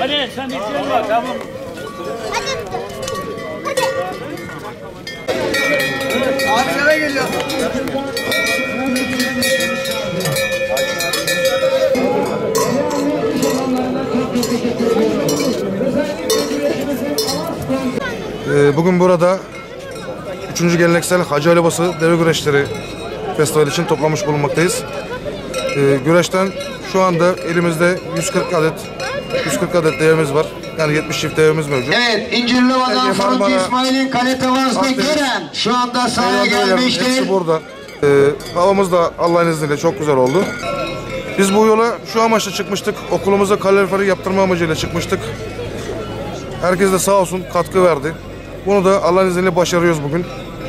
Hadi sen bir şey var, tamam. Abi nereye geliyor? Bugün burada 3. Geleneksel Hacı Ali Bası Deve Güreşleri Festivali için toplamış bulunmaktayız. Güreşten şu anda elimizde 140 adet devemiz var. Yani 70 çift devemiz mevcut. Evet, İncirliova'dan Faruk İsmail'in kale tavasını gören şu anda sahaya gelmiştir. Hepsi burada. Havamız da Allah'ın izniyle çok güzel oldu. Biz bu yola şu amaçla çıkmıştık. Okulumuza kaloriferi yaptırma amacıyla çıkmıştık. Herkes de sağ olsun katkı verdi. Bunu da Allah'ın izniyle başarıyoruz bugün.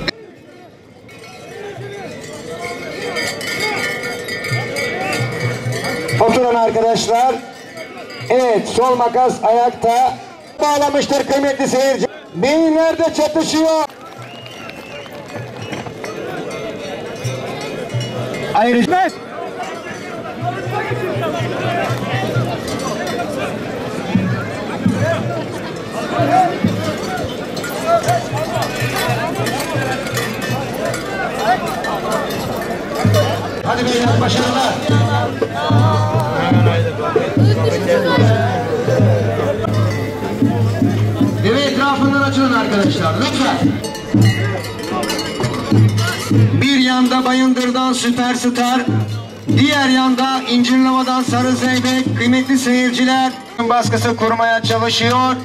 Oturun arkadaşlar. Evet, sol makas ayakta bağlamıştır kıymetli seyirci. Beyinlerde çatışıyor. Ayrıca hadi beyler, başarılar. Evet, etrafından açılın arkadaşlar lütfen. Bir yanda Bayındır'dan Süperstar, diğer yanda İncirliova'dan Sarı Zeybek. Kıymetli seyirciler, baskısı kurmaya çalışıyor.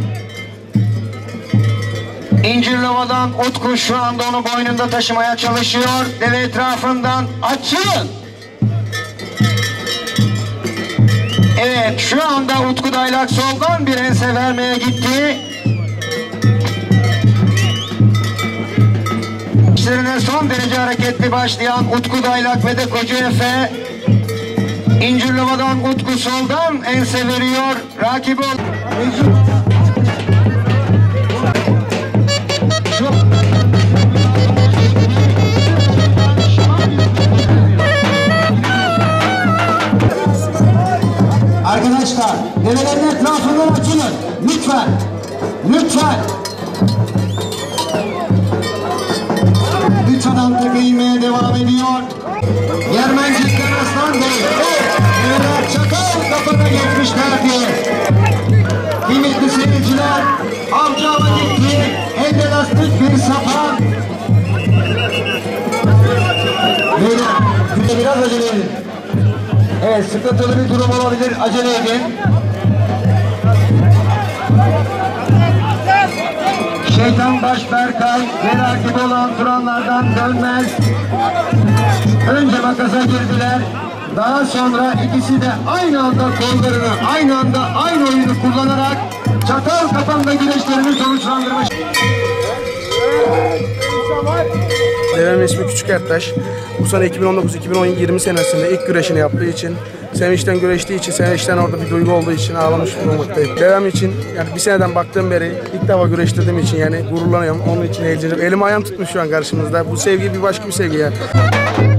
İncirliova'dan Utku şu anda onu boynunda taşımaya çalışıyor. Deve etrafından açılın. Evet, şu anda Utku Daylak soldan bir ense vermeye gitti. İşlerine son derece hareketli başlayan Utku Daylak ve de Koca Efe. İncirliova'dan Utku soldan ense veriyor. Rakibi arkadaşlar, develerin etrafından açılın. Lütfen. Lütfen. Lütfen tepe inmeye devam ediyor. Yermencik'ten Aslan Bey. Develer çakal kafana geçmişlerdi. Kıymetli seyirciler, avcı hava gitti. Elde lastik bir sapan. Beyler, biraz acele edin. Evet, sıkıntılı bir durum olabilir. Acele edin. Şeytan Baş Berkay ve rakibi olan Turanlardan dönmez. Önce makasa girdiler. Daha sonra ikisi de aynı anda kollarını, aynı anda aynı oyunu kullanarak çatal kafanda güreşlerini sonuçlandırmış. Devemin ismi Küçük Ertaş. Bu sene 2019-2020 senesinde ilk güreşini yaptığı için, sevinçten güreştiği için, sevinçten orada bir duygu olduğu için ağlamış bulunmaktayım. Devem için yani bir seneden baktığım beri ilk defa güreştirdiğim için yani gururlanıyorum. Onun için heyecanlıyım. Elim ayağım tutmuş şu an karşımızda. Bu sevgi bir başka bir sevgi ya.